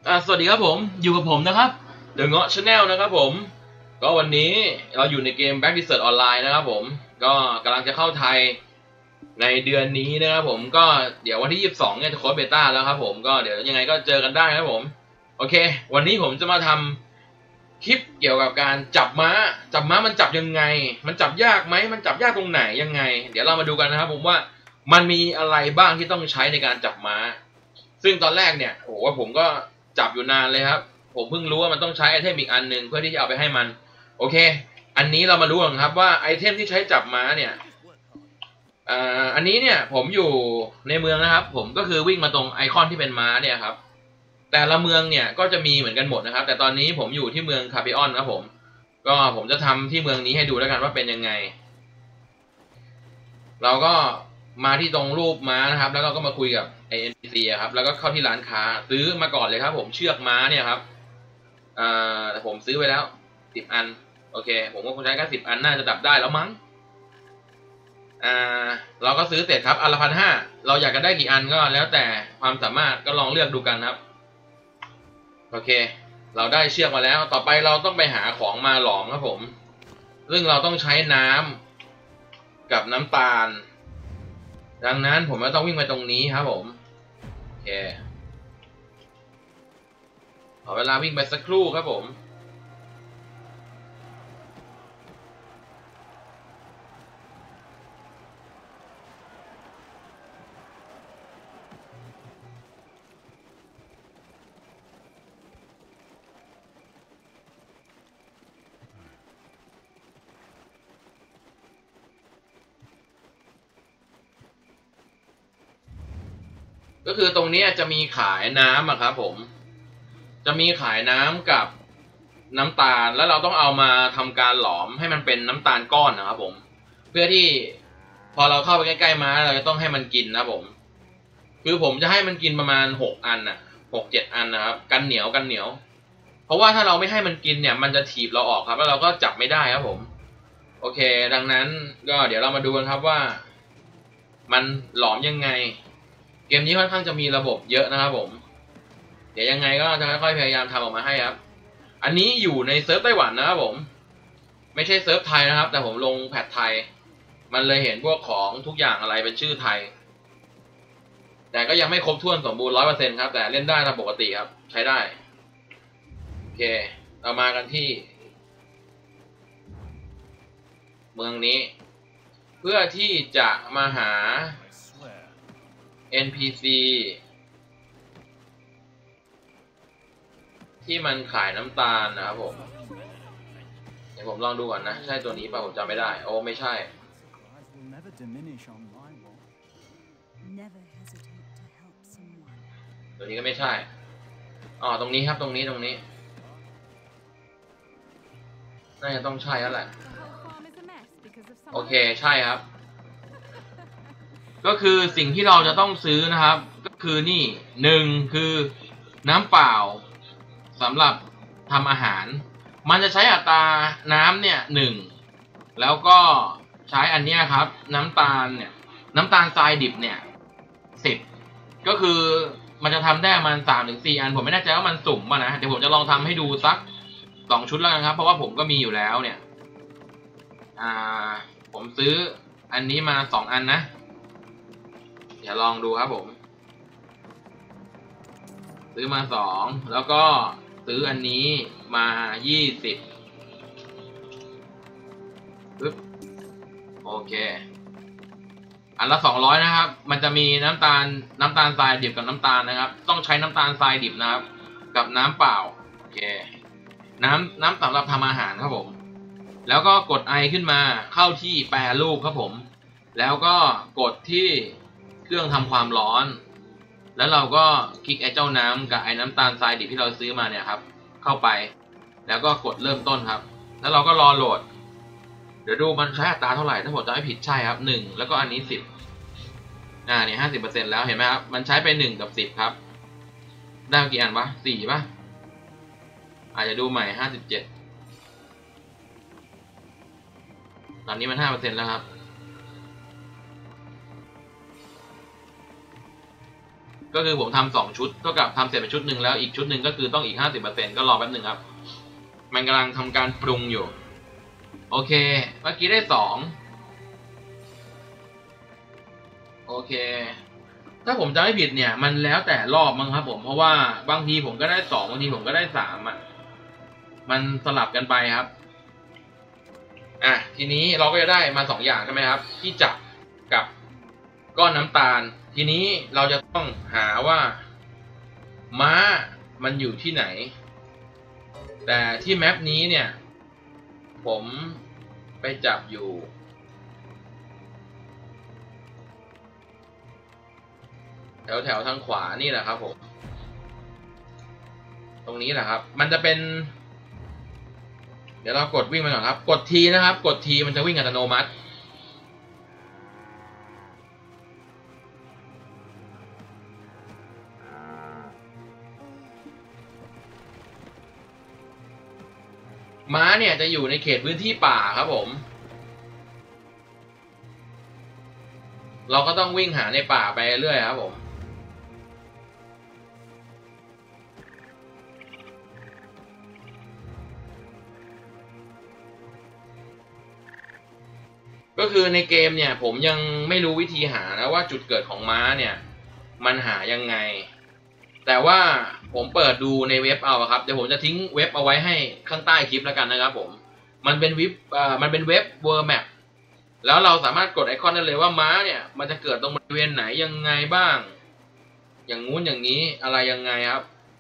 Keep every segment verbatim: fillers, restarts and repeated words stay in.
อ่าสวัสดีครับผมอยู่กับผมนะครับเดอะเงาะชาแนลนะครับผมก็วันนี้เราอยู่ในเกม Back Desert Online นะครับผมก็กำลังจะเข้าไทยในเดือนนี้นะครับผมก็เดี๋ยววันที่ยี่สิบสองเนี่ยจะโค้ดเบต้าแล้วครับผมก็เดี๋ยวยังไงก็เจอกันได้ครับผมโอเควันนี้ผมจะมาทำคลิปเกี่ยวกับการจับม้าจับม้ามันจับยังไงมันจับยากไหมมันจับยากตรงไหนยังไงเดี๋ยวเรามาดูกันนะครับผมว่ามันมีอะไรบ้างที่ต้องใช้ในการจับม้าซึ่งตอนแรกเนี่ยโอ้โหผมก็จับอยู่นานเลยครับผมเพิ่งรู้ว่ามันต้องใช้ไอเทมอีกอันหนึ่งเพื่อที่จะเอาไปให้มันโอเคอันนี้เรามาดูกันครับว่าไอเทมที่ใช้จับม้าเนี่ยอ่าอันนี้เนี่ยผมอยู่ในเมืองนะครับผมก็คือวิ่งมาตรงไอคอนที่เป็นม้าเนี่ยครับแต่ละเมืองเนี่ยก็จะมีเหมือนกันหมดนะครับแต่ตอนนี้ผมอยู่ที่เมืองคาเปออนครับผมก็ผมจะทำที่เมืองนี้ให้ดูแล้วกันว่าเป็นยังไงเราก็มาที่ตรงรูปม้านะครับแล้วก็มาคุยกับไอ เอ็น พี ซี ครับแล้วก็เข้าที่ร้านค้าซื้อมาก่อนเลยครับผมเชือกม้าเนี่ยครับอ่าแต่ผมซื้อไปแล้วสิบอันโอเคผมก็คงใช้แค่สิบอันน่าจะดับได้แล้วมั้งอ่าเราก็ซื้อเสร็จครับอันละพันห้าเราอยากจะได้กี่อันก็แล้วแต่ความสามารถก็ลองเลือกดูกันครับโอเคเราได้เชือกมาแล้วต่อไปเราต้องไปหาของมาหลอมครับผมซึ่งเราต้องใช้น้ำกับน้ำตาลดังนั้นผมก็ต้องวิ่งไปตรงนี้ครับผมโอเคขอเวลาวิ่งไปสักครู่ครับผมก็คือตรงนี้จะมีขายน้ำอะครับผมจะมีขายน้ำกับน้ำตาลแล้วเราต้องเอามาทำการหลอมให้มันเป็นน้ำตาลก้อนนะครับผมเพื่อที่พอเราเข้าไปใกล้ๆม้าเราจะต้องให้มันกินนะครับผมคือผมจะให้มันกินประมาณหกอันน่ะหกเจ็ดอันนะครับกันเหนียวกันเหนียวเพราะว่าถ้าเราไม่ให้มันกินเนี่ยมันจะถีบเราออกครับแล้วเราก็จับไม่ได้ครับผมโอเคดังนั้นก็เดี๋ยวเรามาดูกันครับว่ามันหลอมยังไงเกมนี้ค่อนข้างจะมีระบบเยอะนะครับผมเดี๋ยวยังไงก็จะค่อยๆพยายามทำออกมาให้ครับอันนี้อยู่ในเซิร์ฟไต้หวันนะครับผมไม่ใช่เซิร์ฟไทยนะครับแต่ผมลงแพทไทยมันเลยเห็นพวกของทุกอย่างอะไรเป็นชื่อไทยแต่ก็ยังไม่ครบถ้วนสมบูรณ์ร้อยเปอร์เซ็นต์ครับแต่เล่นได้ตามปกติครับใช้ได้โอเคเรามากันที่เมืองนี้เพื่อที่จะมาหา เอ็น พี ซี ที่มันขายน้ำตาลนะครับผมเดี๋ยวผมลองดูก่อนนะใช่ตัวนี้ป่ะผมจำไม่ได้โอ้ไม่ใช่ตัวนี้ก็ไม่ใช่อ๋อตรงนี้ครับตรงนี้ตรงนี้น่าจะต้องใช่แล้วแหละโอเคใช่ครับก็คือสิ่งที่เราจะต้องซื้อนะครับก็คือนี่หนึ่งคือน้ำเปล่าสำหรับทำอาหารมันจะใช้อัตราน้ำเนี่ยหนึ่งแล้วก็ใช้อันเนี้ยครับน้ำตาลเนี่ยน้ำตาลทรายดิบเนี่ยสิบก็คือมันจะทำได้มันสามถึงสี่อันผมไม่แน่ใจว่ามันสุ่มป่ะนะเดี๋ยวผมจะลองทำให้ดูสักสองชุดแล้วกันครับเพราะว่าผมก็มีอยู่แล้วเนี่ยอ่าผมซื้ออันนี้มาสองอันนะเดี๋ยวลองดูครับผมซื้อมาสองแล้วก็ซื้ออันนี้มายี่สิบปึ๊บโอเคอันละสองร้อยนะครับมันจะมีน้ำตาลน้ำตาลทรายดิบกับน้ำตาลนะครับต้องใช้น้ำตาลทรายดิบนะครับกับน้ำเปล่าโอเคน้ำน้ำสำหรับทำอาหารครับผมแล้วก็กดไอขึ้นมาเข้าที่แปรรูปครับผมแล้วก็กดที่เครื่องทำความร้อนแล้วเราก็คลิกไอ้เจ้าน้ำกับไอ้น้ำตาลทรายดิบที่เราซื้อมาเนี่ยครับเข้าไปแล้วก็กดเริ่มต้นครับแล้วเราก็รอโหลดเดี๋ยวดูมันใช้อัตราเท่าไหร่ถ้าผมจำไม่ผิดใช่ครับหนึ่งแล้วก็อันนี้สิบอ่าเนี่ยห้าสิบเปอร์เซ็นต์แล้วเห็นไหมครับมันใช้ไปหนึ่งกับสิบครับได้กี่อันวะสี่ป่ะอาจจะดูใหม่ห้าสิบเจ็ดตอนนี้มันห้าเปอร์เซ็นต์แล้วครับก็คือผมทำสองชุดเท่ากับทำเสร็จไปชุดหนึ่งแล้วอีกชุดหนึ่งก็คือต้องอีกห้าสิบเปอร์เซ็นต์ก็รอแป๊บหนึ่งครับมันกำลังทำการปรุงอยู่โอเคเมื่อกี้ได้สองโอเคถ้าผมจำไม่ผิดเนี่ยมันแล้วแต่รอบมั้งครับผมเพราะว่าบางทีผมก็ได้สองบางทีผมก็ได้สามอ่ะมันสลับกันไปครับอ่ะทีนี้เราก็จะได้มาสองอย่างใช่ไหมครับที่จับกับก้อนน้ำตาลทีนี้เราจะต้องหาว่าม้ามันอยู่ที่ไหนแต่ที่แมปนี้เนี่ยผมไปจับอยู่แถวแถวทางขวานี่แหละครับผมตรงนี้แหละครับมันจะเป็นเดี๋ยวเรากดวิ่งไปก่อนครับกดทีนะครับกดทีมันจะวิ่งอัตโนมัติม้าเนี่ยจะอยู่ในเขตพื้นที่ป่าครับผมเราก็ต้องวิ่งหาในป่าไปเรื่อยครับผมก็คือในเกมเนี่ยผมยังไม่รู้วิธีหานะว่าจุดเกิดของม้าเนี่ยมันหายังไงแต่ว่าผมเปิดดูในเว็บเอาครับเดี๋ยวผมจะทิ้งเว็บเอาไว้ให้ข้างใต้คลิปแล้วกันนะครับผมมันเป็นเว็บอ่ามันเป็นเว็บ World Map แล้วเราสามารถกดไอคอนได้เลยว่าม้าเนี่ยมันจะเกิดตรงบริเวณไหนยังไงบ้างอย่างงู้นอย่างนี้อะไรยังไงครับ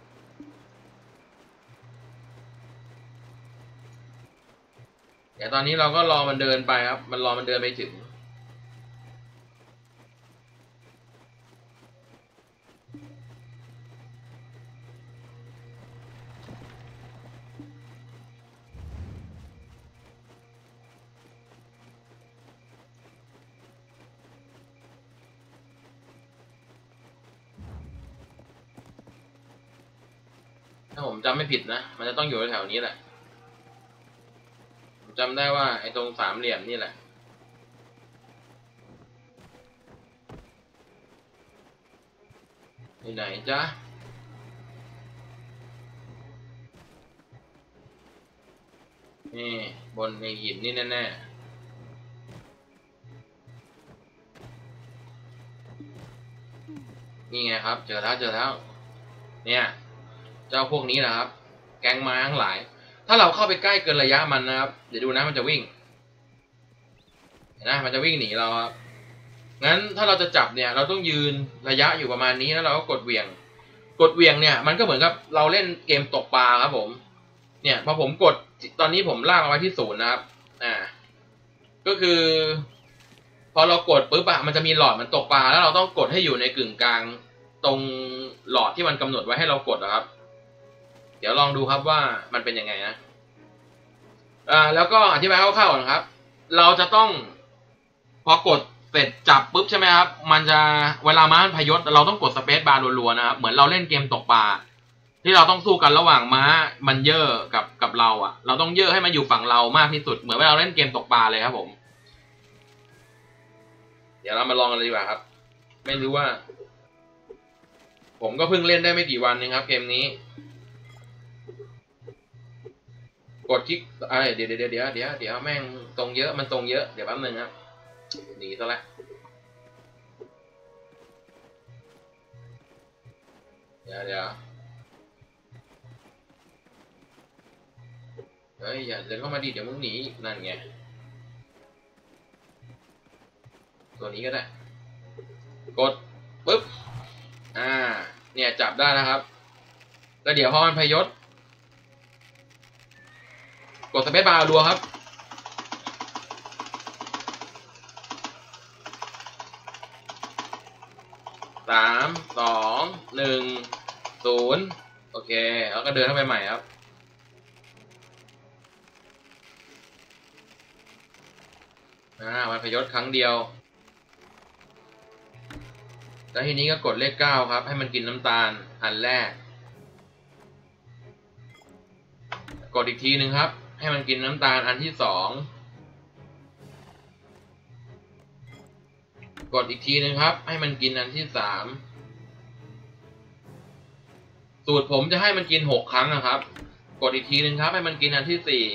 เดี๋ยวตอนนี้เราก็รอมันเดินไปครับมันรอมันเดินไปถึงถ้าผมจำไม่ผิดนะมันจะต้องอยู่แถวนี้แหละผมจำได้ว่าไอ้ตรงสามเหลี่ยมนี่แหละอยู่ไหนจ๊ะนี่บนในหินนี่แน่ๆนี่ไงครับเจอแล้วเจอแล้วเนี่ยเจ้าพวกนี้แหละครับแก๊งม้าทั้งหลายถ้าเราเข้าไปใกล้เกินระยะมันนะครับเดี๋ยวดูนะมันจะวิ่งเห็นไหมมันจะวิ่งหนีเราครับงั้นถ้าเราจะจับเนี่ยเราต้องยืนระยะอยู่ประมาณนี้แล้วเราก็กดเหวี่ยงกดเหวี่ยงเนี่ยมันก็เหมือนกับเราเล่นเกมตกปลาครับผมเนี่ยพอผมกดตอนนี้ผมลากเอาไว้ที่ศูนย์นะครับอ่าก็คือพอเรากดปุ๊บอะมันจะมีหลอดมันตกปลาแล้วเราต้องกดให้อยู่ในกึ่งกลางตรงหลอดที่มันกำหนดไว้ให้เรากดนะครับเดี๋ยวลองดูครับว่ามันเป็นยังไงนะอ่าแล้วก็อธิบายคร่าวๆนะครับเราจะต้องพอกดเสร็จจับปุ๊บใช่ไหมครับมันจะเวลาม้ามันพยศเราต้องกดสเปซบาร์รัวๆนะครับเหมือนเราเล่นเกมตกปลาที่เราต้องสู้กันระหว่างม้ามันเย่อกับกับเราอ่ะเราต้องเย่อให้มันอยู่ฝั่งเรามากที่สุดเหมือนเวลาเราเล่นเกมตกปลาเลยครับผมเดี๋ยวเรามาลองกันเลยดีกว่าครับไม่รู้ว่าผมก็เพิ่งเล่นได้ไม่กี่วันนึงครับเกมนี้กดคลิกไอ้เดี๋ยวเดี๋ยวเดี๋ยวเดี๋ยวเดี๋ยวแม่งตรงเยอะมันตรงเยอะเดี๋ยวแป๊บนึงครับหนีซะแล้วเดี๋ยวเดี๋ยวเฮ้ยอย่าเดินเข้ามาดิเดี๋ยวมึงหนีนั่นไงตัวนี้ก็ได้กดปุ๊บอ่าเนี่ยจับได้นะครับแล้วเดี๋ยวพอมันพยศกดสเปซบาร์รัวครับสามสองหนึ่งศูนย์โอเคแล้วก็เดินเข้าไปใหม่ครับอ่ามันพยศครั้งเดียวแล้วทีนี้ก็กดเลขเก้าครับให้มันกินน้ำตาลอันแรกกดอีกทีหนึ่งครับให้มันกินน้ำตาลอันที่สองกดอีกทีหนึ่งครับให้มันกินอันที่สามสูตรผมจะให้มันกินหกครั้งนะครับกดอีกทีนึงครับให้มันกินอันที่สี่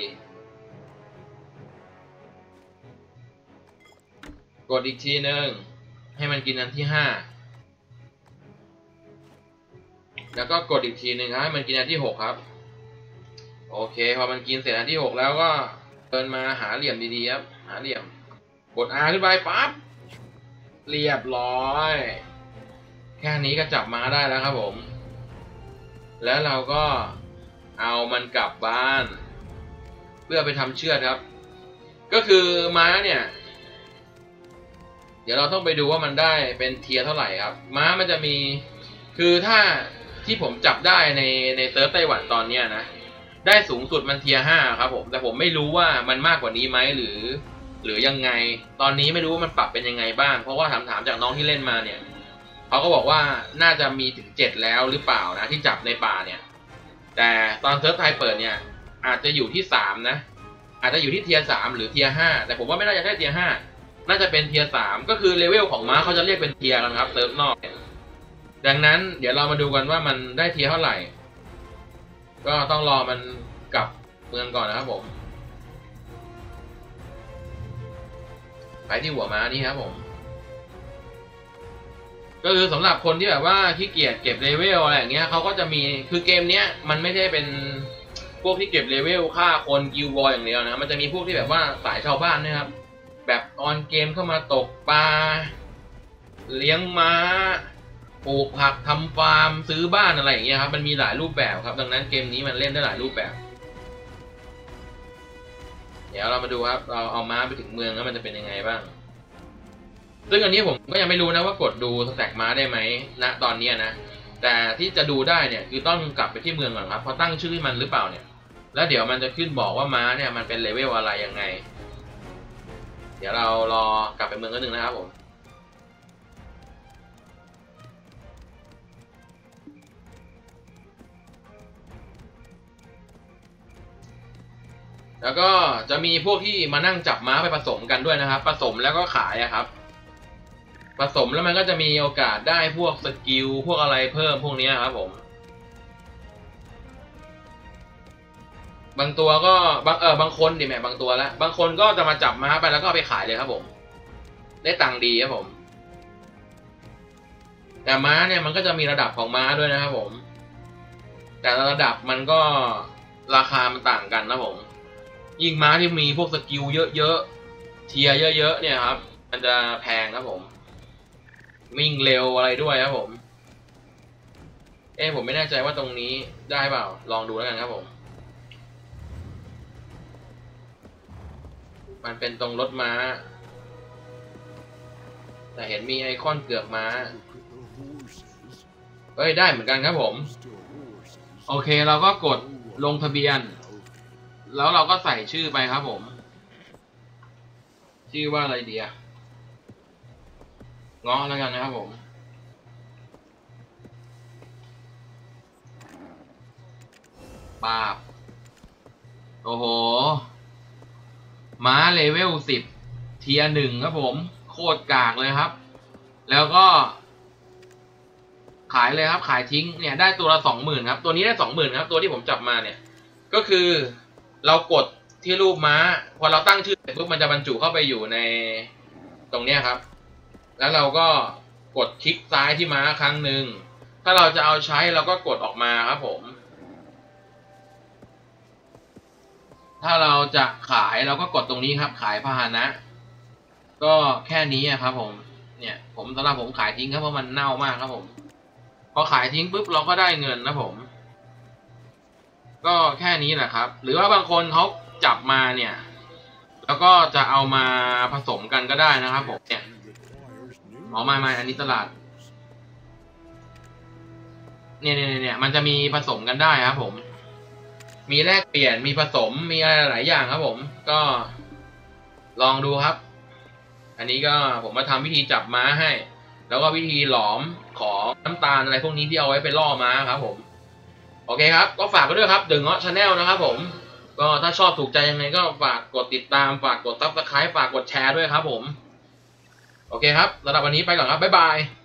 กดอีกทีนึงให้มันกินอันที่ห้าแล้วก็กดอีกทีนึงครับให้มันกินอันที่หกครับโอเคพอมันกินเสร็จอันที่หกแล้วก็เดินมาหาเหลี่ยมดีๆครับหาเหลี่ยมกด R ขึ้นไปปั๊บเรียบร้อยแค่นี้ก็จับม้าได้แล้วครับผมแล้วเราก็เอามันกลับบ้านเพื่อไปทำเชือดครับก็คือม้าเนี่ยเดี๋ยวเราต้องไปดูว่ามันได้เป็นเทียร์เท่าไหร่ครับม้ามันจะมีคือถ้าที่ผมจับได้ในในเซิร์ฟไต้หวันตอนเนี้ยนะได้สูงสุดมันเทียร์ห้าครับผมแต่ผมไม่รู้ว่ามันมากกว่านี้ไหมหรือหรือยังไงตอนนี้ไม่รู้ว่ามันปรับเป็นยังไงบ้างเพราะว่าถามถามจากน้องที่เล่นมาเนี่ยเขาก็บอกว่าน่าจะมีถึงเจ็ดแล้วหรือเปล่านะที่จับในป่าเนี่ยแต่ตอนเซิร์ฟไทยเปิดเนี่ยอาจจะอยู่ที่สามนะอาจจะอยู่ที่เทียร์สามหรือเทียร์ห้าแต่ผมว่าไม่น่าจะใช่เทียร์ห้าน่าจะเป็นเทียร์สามก็คือเลเวลของม้าเขาจะเรียกเป็นเทียร์กันครับเซิร์ฟนอกเนี่ยดังนั้นเดี๋ยวเรามาดูกันว่ามันได้เทียร์เท่าไหร่ก็ต้องรอมันกลับเมืองก่อนนะครับผมไปที่หัวม้านี่ครับผมก็คือสำหรับคนที่แบบว่าขี้เกียจเก็บเลเวลอะไรอย่างเงี้ยเขาก็จะมีคือเกมเนี้ยมันไม่ได้เป็นพวกที่เก็บเลเวลฆ่าคนกิลวอร์อย่างเดียวนะมันจะมีพวกที่แบบว่าสายชาวบ้านนะครับแบบออนเกมเข้ามาตกปลาเลี้ยงม้าปลูกผักทำฟาร์มซื้อบ้านอะไรอย่างเงี้ยครับมันมีหลายรูปแบบครับดังนั้นเกมนี้มันเล่นได้หลายรูปแบบเดี๋ยวเรามาดูครับเราเอาม้าไปถึงเมืองแล้วมันจะเป็นยังไงบ้างซึ่งอันนี้ผมก็ยังไม่รู้นะว่ากดดูสแต็กม้าได้ไหมณตอนนี้นะแต่ที่จะดูได้เนี่ยคือต้องกลับไปที่เมืองก่อนครับเพราะตั้งชื่อมันหรือเปล่าเนี่ยแล้วเดี๋ยวมันจะขึ้นบอกว่าม้าเนี่ยมันเป็นเลเวลอะไรยังไงเดี๋ยวเรารอกลับไปเมืองกันหนึ่งนะครับผมแล้วก็จะมีพวกที่มานั่งจับม้าไปผสมกันด้วยนะครับผสมแล้วก็ขายอะครับผสมแล้วมันก็จะมีโอกาสได้พวกสกิลพวกอะไรเพิ่มพวกนี้ครับผมบางตัวก็บางเออบางคนดิแม่บางตัวแล้วบางคนก็จะมาจับม้าไปแล้วก็เอาไปขายเลยครับผมได้ตังค์ดีครับผมแต่ม้าเนี่ยมันก็จะมีระดับของม้าด้วยนะครับผมแต่ระดับมันก็ราคามันต่างกันนะผมยิ่งม้าที่มีพวกสกิลเยอะๆเทียเยอะๆเนี่ยครับมันจะแพงครับผมวิ่งเร็วอะไรด้วยครับผมเอ้ผมไม่แน่ใจว่าตรงนี้ได้เปล่าลองดูแล้วกันครับผมมันเป็นตรงรถม้าแต่เห็นมีไอคอนเกือกม้าเฮ้ยได้เหมือนกันครับผมโอเคเราก็กดลงทะเบียนแล้วเราก็ใส่ชื่อไปครับผมชื่อว่าอะไรดีอะง้อแล้วกันนะครับผมปาบโอ้โหม้าเลเวลสิบเทียร์หนึ่งครับผมโคตรกากเลยครับแล้วก็ขายเลยครับขายทิ้งเนี่ยได้ตัวละสองหมื่นครับตัวนี้ได้สองหมื่นครับตัวที่ผมจับมาเนี่ยก็คือเรากดที่รูปม้าพอเราตั้งชื่อเสร็จปุ๊บมันจะบรรจุเข้าไปอยู่ในตรงเนี้ยครับแล้วเราก็กดคลิกซ้ายที่ม้าครั้งหนึ่งถ้าเราจะเอาใช้เราก็กดออกมาครับผมถ้าเราจะขายเราก็กดตรงนี้ครับขายพาหนะ ก็แค่นี้ครับผมเนี่ยผมสำหรับผมขายทิ้งครับเพราะมันเน่ามากครับผมพอขายทิ้งปุ๊บเราก็ได้เงินนะผมก็แค่นี้แหละครับหรือว่าบางคนเขาจับมาเนี่ยแล้วก็จะเอามาผสมกันก็ได้นะครับผมเนี่ยอ๋อไม่ไม่อันนี้ตลาดเนี่ยเนี่ยเนี่ยมันจะมีผสมกันได้ครับผมมีแลกเปลี่ยนมีผสมมีอะไรหลายอย่างครับผมก็ลองดูครับอันนี้ก็ผมมาทำวิธีจับม้าให้แล้วก็วิธีหลอมของน้ำตาลอะไรพวกนี้ที่เอาไว้ไปล่อม้าครับผมโอเคครับก็ฝากไว้ด้วยครับเดอะเงาะชาแนลนะครับผมก็ถ้าชอบถูกใจยังไงก็ฝากกดติดตามฝากกดซับสไครป์ฝากกดแชร์ด้วยครับผมโอเคครับสำหรับวันนี้ไปก่อนครับบ๊ายบาย